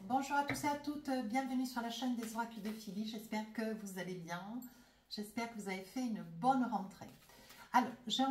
Bonjour à tous et à toutes, bienvenue sur la chaîne des oracles de Philly. J'espère que vous allez bien, j'espère que vous avez fait une bonne rentrée. Alors,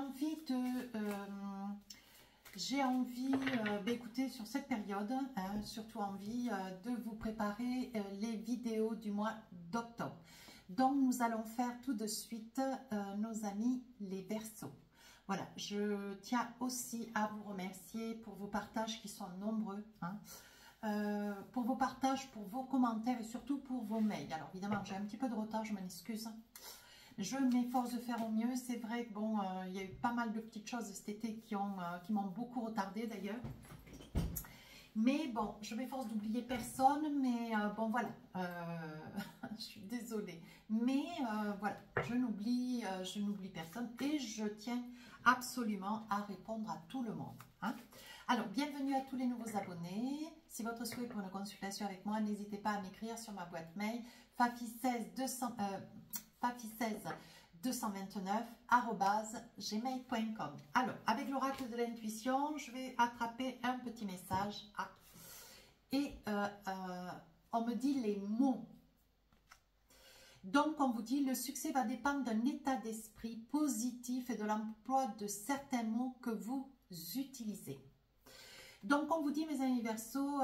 écoutez, sur cette période, surtout envie de vous préparer les vidéos du mois d'octobre. Donc, nous allons faire tout de suite nos amis les Verseaux. Voilà, je tiens aussi à vous remercier pour vos partages qui sont nombreux, pour vos partages, pour vos commentaires et surtout pour vos mails. Alors évidemment, j'ai un petit peu de retard, je m'en excuse. Je m'efforce de faire au mieux. C'est vrai que bon, il y a eu pas mal de petites choses cet été qui m'ont beaucoup retardé d'ailleurs. Mais bon, je m'efforce d'oublier personne, mais bon voilà, je suis désolée. Mais voilà, je n'oublie personne et je tiens absolument à répondre à tout le monde. Alors, bienvenue à tous les nouveaux abonnés. Si votre souhait pour une consultation avec moi, n'hésitez pas à m'écrire sur ma boîte mail fafi16 229@gmail.com. Alors, avec l'oracle de l'intuition, je vais attraper un petit message. Et on me dit les mots. Donc, on vous dit, le succès va dépendre d'un état d'esprit positif et de l'emploi de certains mots que vous utilisez. Donc, on vous dit, mes amis Verseaux,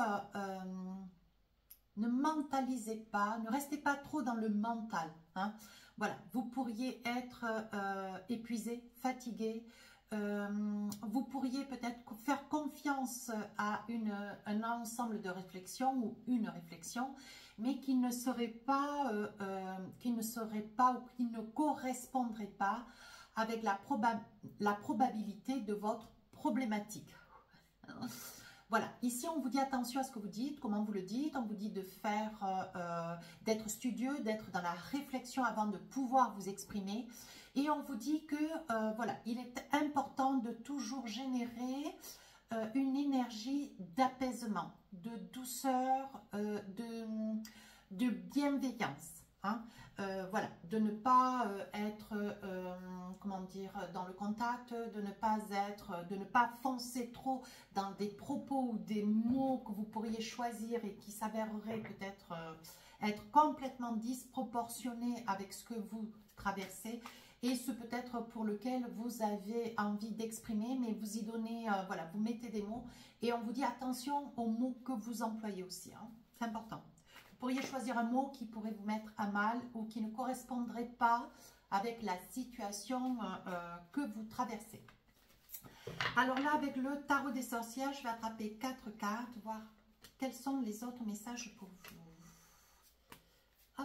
ne mentalisez pas, ne restez pas trop dans le mental. Voilà, vous pourriez être épuisé, fatigué. Vous pourriez peut-être faire confiance à un ensemble de réflexions ou une réflexion, mais qui ne serait pas, ou qui ne correspondrait pas avec la probabilité de votre problématique. Voilà, ici on vous dit attention à ce que vous dites, comment vous le dites, on vous dit de faire, d'être studieux, d'être dans la réflexion avant de pouvoir vous exprimer. Et on vous dit que, voilà, il est important de toujours générer une énergie d'apaisement, de douceur, de bienveillance. Voilà, de ne pas être, comment dire, dans le contact, de ne pas foncer trop dans des propos ou des mots que vous pourriez choisir et qui s'avéreraient peut-être être complètement disproportionnés avec ce que vous traversez et ce peut-être pour lequel vous avez envie d'exprimer, mais vous y donnez, voilà, vous mettez des mots et on vous dit attention aux mots que vous employez aussi, c'est important. Vous pourriez choisir un mot qui pourrait vous mettre à mal ou qui ne correspondrait pas avec la situation que vous traversez. Alors là, avec le tarot des sorcières, je vais attraper 4 cartes, voir quels sont les autres messages pour vous. Hop.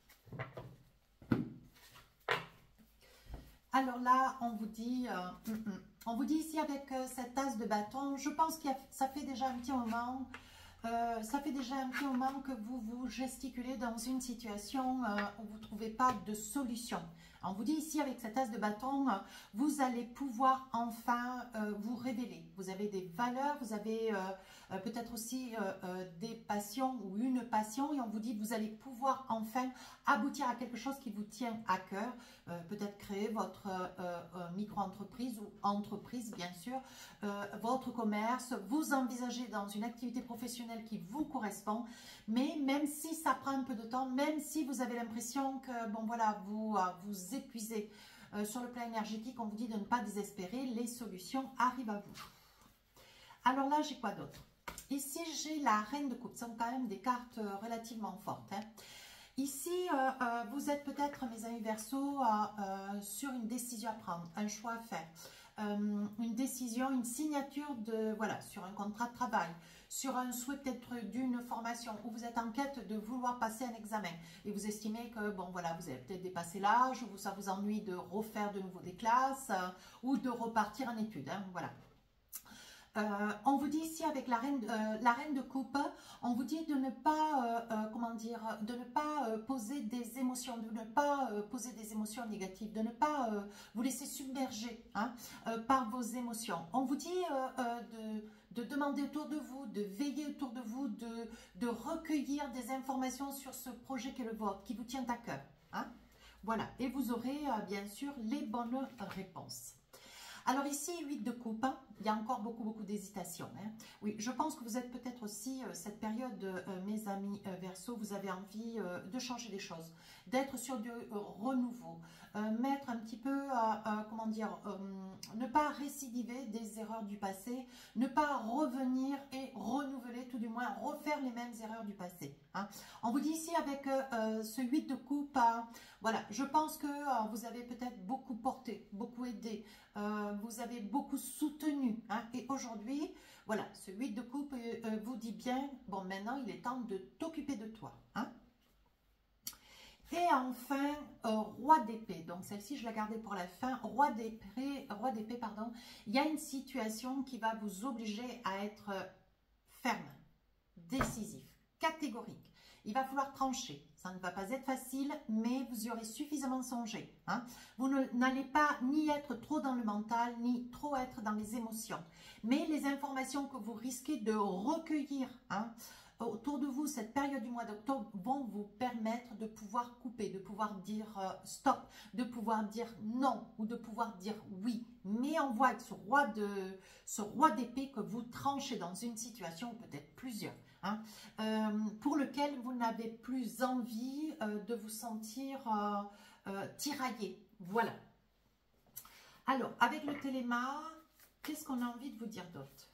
Alors là, on vous dit ici avec cette as de bâton, je pense que ça fait déjà un petit moment... que vous vous gesticulez dans une situation où vous ne trouvez pas de solution. On vous dit ici avec cette as de bâton, vous allez pouvoir enfin vous révéler. Vous avez des valeurs, vous avez peut-être aussi des passions ou une passion et on vous dit que vous allez pouvoir enfin aboutir à quelque chose qui vous tient à cœur. Peut-être créer votre micro-entreprise ou entreprise bien sûr, votre commerce, vous envisagez dans une activité professionnelle qui vous correspond, mais même si ça prend un peu de temps, même si vous avez l'impression que bon voilà vous épuisez sur le plan énergétique, on vous dit de ne pas désespérer, les solutions arrivent à vous. Alors là j'ai quoi d'autre? Ici j'ai la reine de coupe, ce sont quand même des cartes relativement fortes. Ici, vous êtes peut-être, mes amis Verseaux, sur une décision à prendre, un choix à faire, une décision, une signature sur un contrat de travail, sur un souhait peut-être d'une formation, où vous êtes en quête de vouloir passer un examen et vous estimez que, bon voilà, vous avez peut-être dépassé l'âge, ou ça vous ennuie de refaire de nouveau des classes, ou de repartir en études, voilà. On vous dit ici avec la reine de coupe, on vous dit de ne pas, de ne pas poser des émotions, de ne pas poser des émotions négatives, de ne pas vous laisser submerger par vos émotions. On vous dit de demander autour de vous, de veiller autour de vous, de recueillir des informations sur ce projet qui est le vôtre, qui vous tient à cœur. Voilà, et vous aurez bien sûr les bonnes réponses. Alors ici, 8 de coupe, hein, il y a encore beaucoup d'hésitation. Hein. Oui, je pense que vous êtes peut-être aussi, cette période, mes amis Verseau, vous avez envie de changer des choses, d'être sur du renouveau, mettre un petit peu, comment dire, ne pas récidiver des erreurs du passé, ne pas revenir et renouveler, tout du moins refaire les mêmes erreurs du passé. Hein. On vous dit ici avec ce 8 de coupe, voilà, je pense que vous avez peut-être beaucoup porté, beaucoup aidé, vous avez beaucoup soutenu. Hein, et aujourd'hui, voilà, ce 8 de coupe vous dit bien, bon, maintenant il est temps de t'occuper de toi. Hein. Et enfin, roi d'épée. Donc celle-ci, je la gardais pour la fin. Roi d'épée, pardon. Il y a une situation qui va vous obliger à être ferme, décisif, catégorique. Il va falloir trancher. Ça ne va pas être facile, mais vous y aurez suffisamment songé. Hein. Vous n'allez pas ni être trop dans le mental, ni trop être dans les émotions. Mais les informations que vous risquez de recueillir, hein, autour de vous, cette période du mois d'octobre, vont vous permettre de pouvoir couper, de pouvoir dire stop, de pouvoir dire non ou de pouvoir dire oui. Mais on voit avec ce roi d'épée que vous tranchez dans une situation, ou peut-être plusieurs, hein, pour lequel vous n'avez plus envie de vous sentir tiraillé. Voilà. Alors, avec le téléma, qu'est-ce qu'on a envie de vous dire d'autre?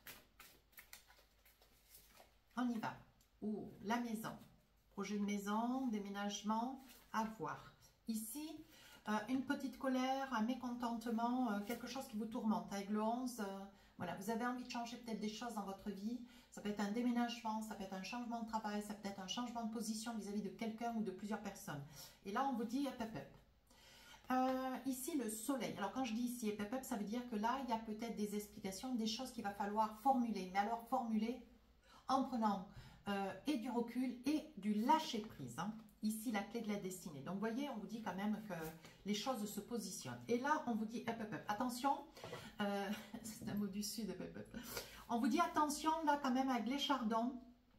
On y va. Ou la maison, projet de maison, déménagement, à voir. Ici, une petite colère, un mécontentement, quelque chose qui vous tourmente. Avec le 11, voilà, vous avez envie de changer peut-être des choses dans votre vie. Ça peut être un déménagement, ça peut être un changement de travail, ça peut être un changement de position vis-à-vis de quelqu'un ou de plusieurs personnes. Et là, on vous dit hop, hop, hop. Ici, le soleil. Alors, quand je dis ici hop, hop, hop, ça veut dire que là, il y a peut-être des explications, des choses qu'il va falloir formuler. Mais alors, formuler en prenant et du recul et du lâcher prise. Hein. Ici, la clé de la destinée. Donc, vous voyez, on vous dit quand même que les choses se positionnent. Et là, on vous dit, hop, hop, hop, attention, c'est un mot du sud, hop, hop, hop. On vous dit attention, là, quand même, avec les chardons,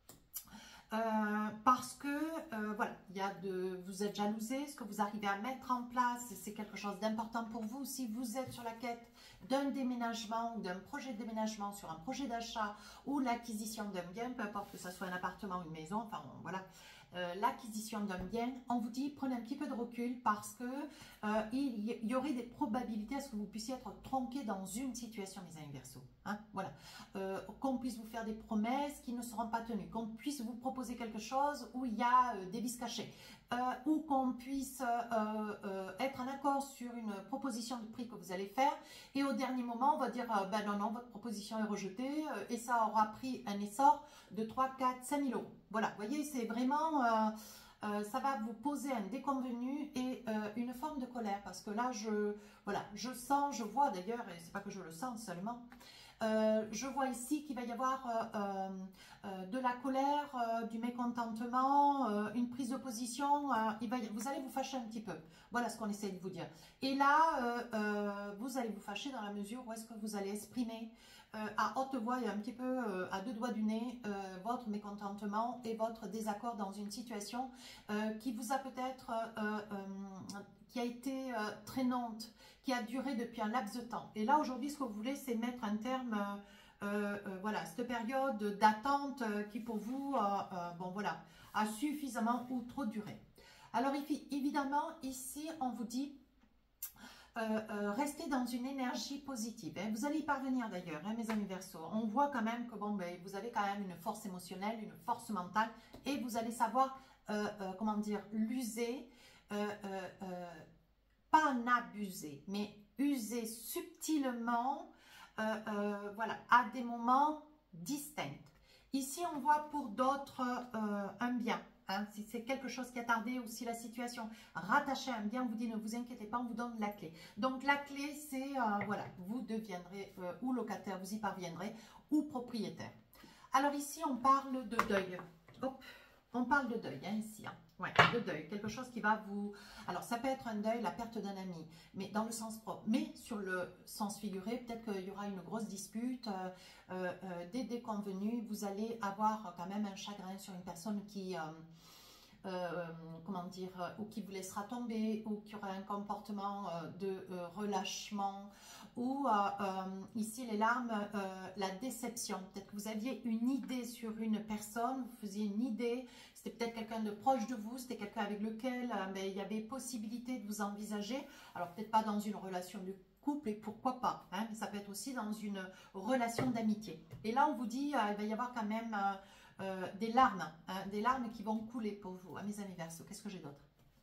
parce que, voilà, vous êtes jalousé, ce que vous arrivez à mettre en place, c'est quelque chose d'important pour vous. Si vous êtes sur la quête d'un déménagement ou d'un projet de déménagement, sur un projet d'achat ou l'acquisition d'un bien, peu importe que ce soit un appartement ou une maison, enfin voilà, l'acquisition d'un bien, on vous dit prenez un petit peu de recul parce que il y aurait des probabilités à ce que vous puissiez être tronqué dans une situation, mes amis Verseaux. Hein, voilà, qu'on puisse vous faire des promesses qui ne seront pas tenues, qu'on puisse vous proposer quelque chose où il y a des vices cachés, ou qu'on puisse être en accord sur une proposition de prix que vous allez faire et au dernier moment on va dire ben non, votre proposition est rejetée et ça aura pris un essor de 3, 4, 5 000 euros. Voilà, vous voyez, c'est vraiment ça va vous poser un déconvenu et une forme de colère parce que là je sens, je vois d'ailleurs, et c'est pas que je le sens seulement, je vois ici qu'il va y avoir de la colère, du mécontentement, une prise de position, vous allez vous fâcher un petit peu. Voilà ce qu'on essaie de vous dire. Et là, vous allez vous fâcher dans la mesure où est-ce que vous allez exprimer à haute voix et un petit peu à deux doigts du nez votre mécontentement et votre désaccord dans une situation qui vous a peut-être, qui a été traînante, qui a duré depuis un laps de temps. Et là, aujourd'hui, ce que vous voulez, c'est mettre un terme, voilà, cette période d'attente qui pour vous, bon voilà, a suffisamment ou trop duré. Alors, évidemment, ici, on vous dit, restez dans une énergie positive. Hein. Vous allez y parvenir d'ailleurs, hein, mes amis Verseaux. On voit quand même que bon, ben, vous avez quand même une force émotionnelle, une force mentale, et vous allez savoir, comment dire, l'user, pas en abuser, mais user subtilement, voilà, à des moments distincts. Ici, on voit pour d'autres un bien. Hein, si c'est quelque chose qui a tardé ou si la situation rattachée à un bien, on vous dit ne vous inquiétez pas, on vous donne la clé. Donc la clé, c'est, voilà, vous deviendrez ou locataire, vous y parviendrez, ou propriétaire. Alors ici, on parle de deuil. Hop, on parle de deuil, hein, ici. Hein. Ouais, de deuil, quelque chose qui va vous... Alors, ça peut être un deuil, la perte d'un ami, mais dans le sens propre. Mais sur le sens figuré, peut-être qu'il y aura une grosse dispute, des déconvenus. Vous allez avoir quand même un chagrin sur une personne qui comment dire, ou qui vous laissera tomber, ou qui aura un comportement de relâchement, ou ici les larmes, la déception. Peut-être que vous aviez une idée sur une personne, vous faisiez une idée, c'était peut-être quelqu'un de proche de vous, c'était quelqu'un avec lequel il y avait possibilité de vous envisager, alors peut-être pas dans une relation de couple, et pourquoi pas, hein, mais ça peut être aussi dans une relation d'amitié. Et là on vous dit, il va y avoir quand même des larmes qui vont couler pour vous, hein, mes amis Verseau. Qu'est-ce que j'ai d'autre?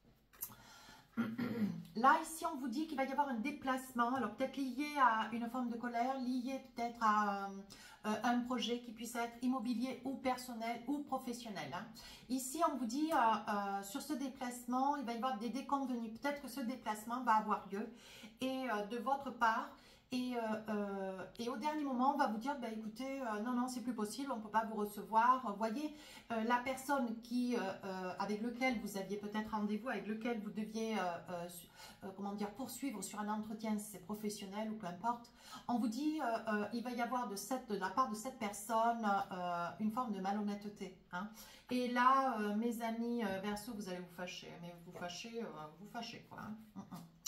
Là, ici, on vous dit qu'il va y avoir un déplacement, alors peut-être lié à une forme de colère, lié peut-être à un projet qui puisse être immobilier ou personnel ou professionnel. Hein. Ici, on vous dit, sur ce déplacement, il va y avoir des déconvenus. Peut-être que ce déplacement va avoir lieu et de votre part, et au dernier moment, on va vous dire, bah, écoutez, non, c'est plus possible, on ne peut pas vous recevoir. Vous voyez, la personne avec lequel vous aviez peut-être rendez-vous, avec lequel vous deviez comment dire, poursuivre sur un entretien, si c'est professionnel ou peu importe, on vous dit, il va y avoir de la part de cette personne une forme de malhonnêteté. Hein. Et là, mes amis Verseau, vous allez vous fâcher, mais vous fâchez quoi. Hein.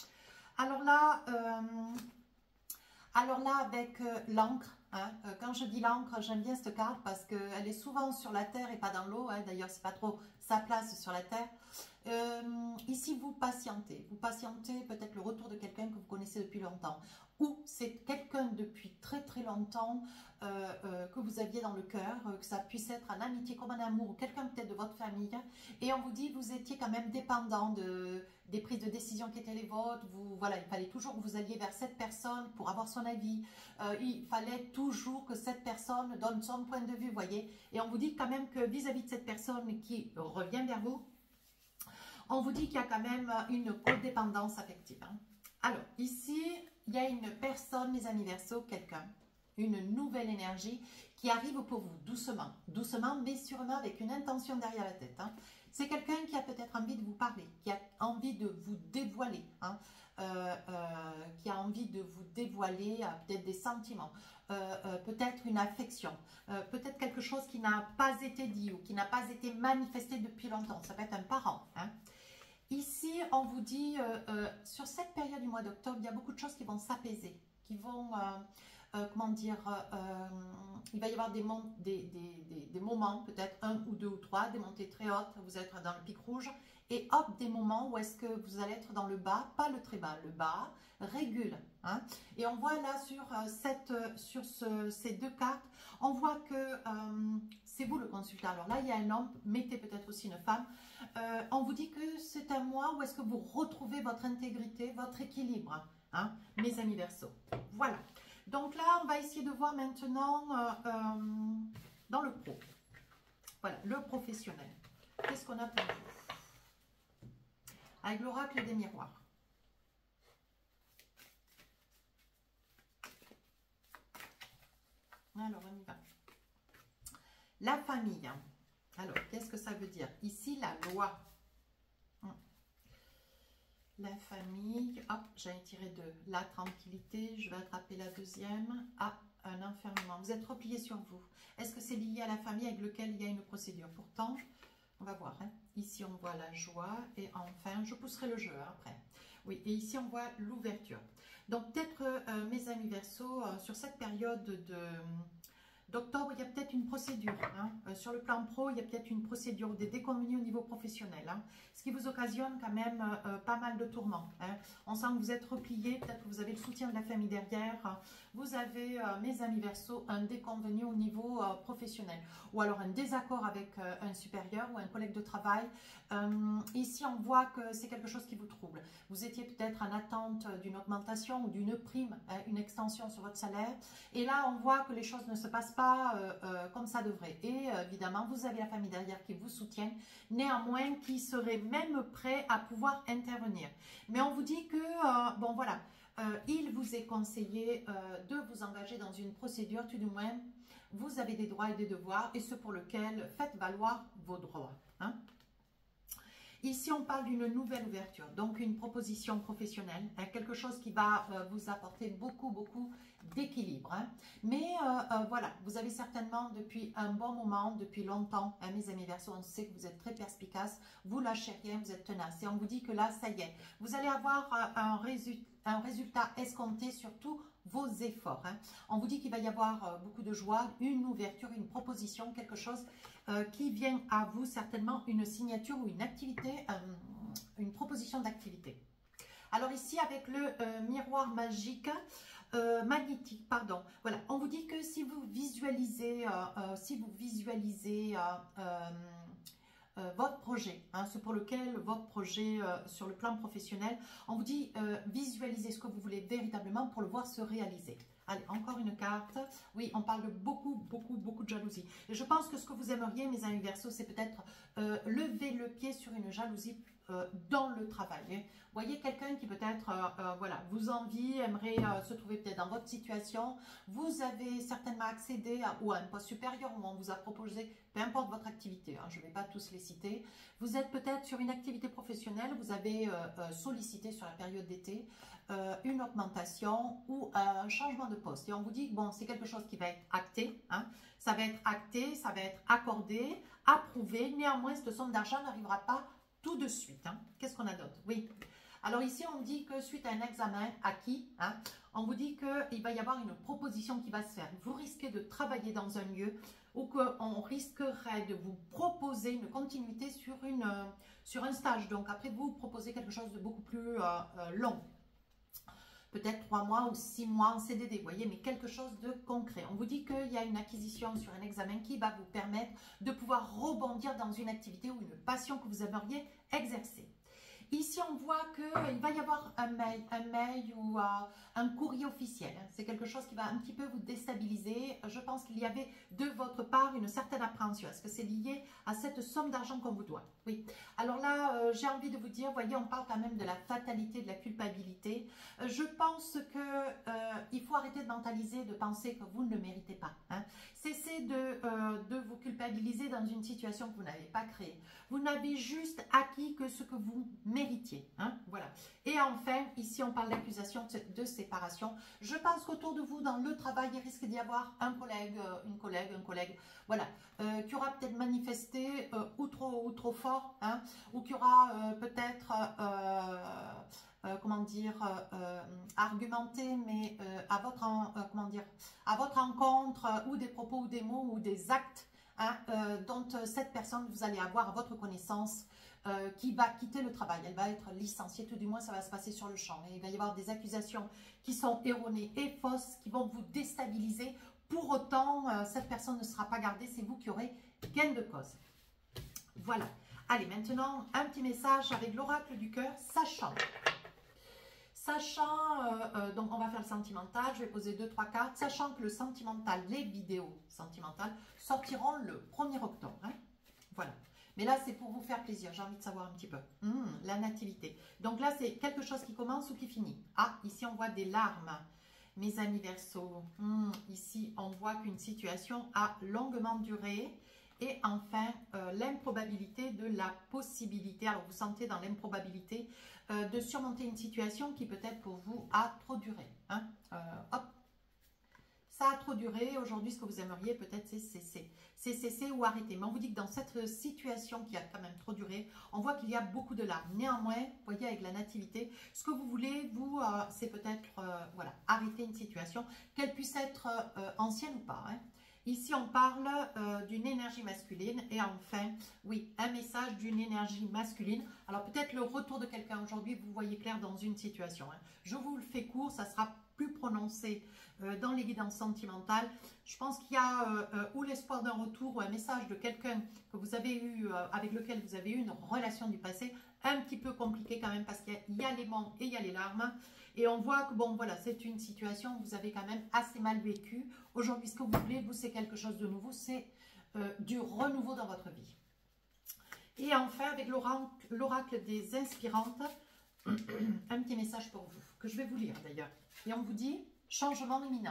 Alors là, avec l'encre, hein, quand je dis l'encre, j'aime bien cette carte parce qu'elle est souvent sur la terre et pas dans l'eau. Hein, d'ailleurs, c'est pas trop sa place sur la terre. Ici, vous patientez peut-être le retour de quelqu'un que vous connaissez depuis longtemps. Ou c'est quelqu'un depuis très très longtemps que vous aviez dans le cœur, que ça puisse être en amitié comme en amour, ou quelqu'un peut-être de votre famille. Et on vous dit, vous étiez quand même dépendant des prises de décision qui étaient les vôtres. Voilà, il fallait toujours que vous alliez vers cette personne pour avoir son avis. Il fallait toujours que cette personne donne son point de vue, voyez. Et on vous dit quand même que vis-à-vis de cette personne qui revient vers vous, on vous dit qu'il y a quand même une codépendance affective. Hein. Alors, ici, il y a une personne, mes amis Verseau, quelqu'un, une nouvelle énergie qui arrive pour vous, doucement, mais sûrement avec une intention derrière la tête. Hein. C'est quelqu'un qui a peut-être envie de vous parler, qui a envie de vous dévoiler, hein, qui a envie de vous dévoiler peut-être des sentiments, peut-être une affection, peut-être quelque chose qui n'a pas été dit ou qui n'a pas été manifesté depuis longtemps. Ça peut être un parent. Hein. Ici, on vous dit, sur cette période du mois d'octobre, il y a beaucoup de choses qui vont s'apaiser, qui vont, comment dire, il va y avoir des moments, peut-être un ou deux ou trois, des montées très hautes, vous êtes dans le pic rouge, et hop, des moments où est-ce que vous allez être dans le bas, pas le très bas, le bas, régule. Hein. Et on voit là sur ces deux cartes, on voit que c'est vous le consultant. Alors là, il y a un homme, mettez peut-être aussi une femme. On vous dit que c'est un mois où est-ce que vous retrouvez votre intégrité, votre équilibre, hein, mes amis Verseau. Voilà. Donc là, on va essayer de voir maintenant dans le pro. Voilà, le professionnel. Qu'est-ce qu'on a pour vous? Avec l'oracle des miroirs. Alors, on y va. La famille. Alors, qu'est-ce que ça veut dire? Ici, la loi. La famille. Hop, j'ai tiré de la tranquillité. Je vais attraper la deuxième. Ah, un enfermement. Vous êtes replié sur vous. Est-ce que c'est lié à la famille avec laquelle il y a une procédure? Pourtant, on va voir. Hein. Ici, on voit la joie. Et enfin, je pousserai le jeu après. Oui, et ici, on voit l'ouverture. Donc, peut-être, mes amis Verseau, sur cette période d'octobre, il y a peut-être une procédure. Hein. Sur le plan pro, il y a peut-être une procédure, des déconvenus au niveau professionnel. Hein. Ce qui vous occasionne quand même pas mal de tourments. Hein. On sent que vous êtes replié, peut-être que vous avez le soutien de la famille derrière. Vous avez, mes amis Verseau, un déconvenu au niveau professionnel. Ou alors un désaccord avec un supérieur ou un collègue de travail. Ici, on voit que c'est quelque chose qui vous trouble. Vous étiez peut-être en attente d'une augmentation ou d'une prime, hein, une extension sur votre salaire. Et là, on voit que les choses ne se passent pas comme ça devrait. Et évidemment, vous avez la famille derrière qui vous soutient, néanmoins qui serait même prêt à pouvoir intervenir. Mais on vous dit que, bon voilà, il vous est conseillé de vous engager dans une procédure, tout du moins, vous avez des droits et des devoirs, et ce pour lequel faites valoir vos droits. Hein. Ici, on parle d'une nouvelle ouverture, donc une proposition professionnelle, hein, quelque chose qui va vous apporter beaucoup d'équilibre. Hein. Mais voilà, vous avez certainement depuis un bon moment, depuis longtemps, hein, mes amis Verseaux, on sait que vous êtes très perspicaces, vous lâchez rien, vous êtes tenace. Et on vous dit que là, ça y est, vous allez avoir un résultat escompté sur tous vos efforts. Hein. On vous dit qu'il va y avoir beaucoup de joie, une ouverture, une proposition, quelque chose qui vient à vous, certainement une signature ou une activité, une proposition d'activité. Alors ici, avec le miroir magique, magnétique, pardon. Voilà, on vous dit que si vous visualisez, votre projet, hein, ce pour lequel votre projet sur le plan professionnel, on vous dit visualisez ce que vous voulez véritablement pour le voir se réaliser. Allez, encore une carte. Oui, on parle de beaucoup de jalousie. Et je pense que ce que vous aimeriez, mes amis Verseaux, c'est peut-être lever le pied sur une jalousie dans le travail. Vous voyez quelqu'un qui peut-être voilà, vous envie, aimerait se trouver peut-être dans votre situation. Vous avez certainement accédé à un poste supérieur où on vous a proposé, peu importe votre activité, hein, je ne vais pas tous les citer. Vous êtes peut-être sur une activité professionnelle, vous avez sollicité sur la période d'été une augmentation ou un changement de poste. Et on vous dit que bon, c'est quelque chose qui va être acté, hein, ça va être acté, ça va être accordé, approuvé. Néanmoins, cette somme d'argent n'arrivera pas tout de suite. Hein. Qu'est-ce qu'on a d'autre? Oui. Alors ici, on dit que suite à un examen acquis, hein, on vous dit qu'il va y avoir une proposition qui va se faire. Vous risquez de travailler dans un lieu où on risquerait de vous proposer une continuité sur un stage. Donc après, vous proposez quelque chose de beaucoup plus long. Peut-être 3 mois ou 6 mois en CDD, vous voyez, mais quelque chose de concret. On vous dit qu'il y a une acquisition sur un examen qui va vous permettre de pouvoir rebondir dans une activité ou une passion que vous aimeriez exercer. Ici, on voit qu'il va y avoir un mail ou un courrier officiel. C'est quelque chose qui va un petit peu vous déstabiliser. Je pense qu'il y avait de votre part une certaine appréhension. Est-ce que c'est lié à cette somme d'argent qu'on vous doit? Oui. Alors là, j'ai envie de vous dire, voyez, on parle quand même de la fatalité, de la culpabilité. Je pense qu'il faut arrêter de mentaliser, de penser que vous ne le méritez pas. Hein. Cessez de vous culpabiliser dans une situation que vous n'avez pas créée. Vous n'avez juste acquis que ce que vous méritiez. Hein, voilà. Et enfin, ici, on parle d'accusation de séparation. Je pense qu'autour de vous, dans le travail, il risque d'y avoir un collègue, un collègue, voilà, qui aura peut-être manifesté ou trop fort, hein, ou qui aura peut-être, comment dire, argumenté, mais à votre encontre, ou des propos, ou des mots, ou des actes, hein, dont cette personne, vous allez avoir à votre connaissance, qui va quitter le travail, elle va être licenciée, tout du moins ça va se passer sur le champ. Et il va y avoir des accusations qui sont erronées et fausses, qui vont vous déstabiliser. Pour autant, cette personne ne sera pas gardée, c'est vous qui aurez gain de cause. Voilà. Allez, maintenant, un petit message avec l'oracle du cœur, sachant, donc on va faire le sentimental, je vais poser 2-3 cartes, sachant que le sentimental, les vidéos sentimentales sortiront le 1er octobre. Hein, voilà. Mais là, c'est pour vous faire plaisir. J'ai envie de savoir un petit peu. La nativité. Donc là, c'est quelque chose qui commence ou qui finit. Ah, ici, on voit des larmes. Mes amis Verseaux. Ici, on voit qu'une situation a longuement duré. Et enfin, l'improbabilité de la possibilité. Alors, vous sentez dans l'improbabilité de surmonter une situation qui peut-être pour vous a trop duré. Hein, hop. Ça a trop duré, aujourd'hui ce que vous aimeriez peut-être c'est cesser. C'est cesser ou arrêter. Mais on vous dit que dans cette situation qui a quand même trop duré, on voit qu'il y a beaucoup de larmes. Néanmoins, vous voyez avec la nativité, ce que vous voulez, vous, c'est peut-être voilà, arrêter une situation, qu'elle puisse être ancienne ou pas. Hein. Ici, on parle d'une énergie masculine et enfin, oui, un message d'une énergie masculine. Alors peut-être le retour de quelqu'un aujourd'hui, vous voyez clair dans une situation. Hein. Je vous le fais court, ça sera plus prononcé dans les guidances sentimentales. Je pense qu'il y a ou l'espoir d'un retour ou un message de quelqu'un que vous avez eu, avec lequel vous avez eu une relation du passé, un petit peu compliquée quand même parce qu'il y a les mots et il y a les larmes. Et on voit que bon voilà, c'est une situation que vous avez quand même assez mal vécue. Aujourd'hui, ce que vous voulez, vous, c'est quelque chose de nouveau, c'est du renouveau dans votre vie. Et enfin, avec l'oracle des inspirantes, un petit message pour vous, que je vais vous lire d'ailleurs. Et on vous dit, changement imminent.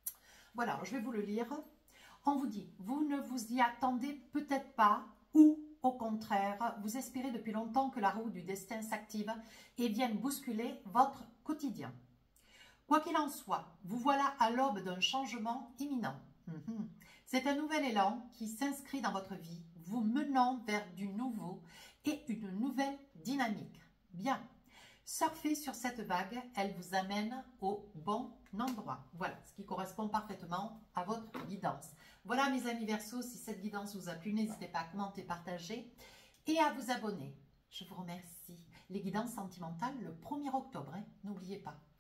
Voilà, alors je vais vous le lire. On vous dit, vous ne vous y attendez peut-être pas ou au contraire, vous espérez depuis longtemps que la roue du destin s'active et vienne bousculer votre quotidien. Quoi qu'il en soit, vous voilà à l'aube d'un changement imminent. C'est un nouvel élan qui s'inscrit dans votre vie, vous menant vers du nouveau et une nouvelle dynamique. Bien, surfez sur cette vague, elle vous amène au bon endroit. Voilà, ce qui correspond parfaitement à votre guidance. Voilà mes amis Verseaux, si cette guidance vous a plu, n'hésitez pas à commenter, partager et à vous abonner. Je vous remercie. Les guidances sentimentales le 1er octobre, n'oubliez pas.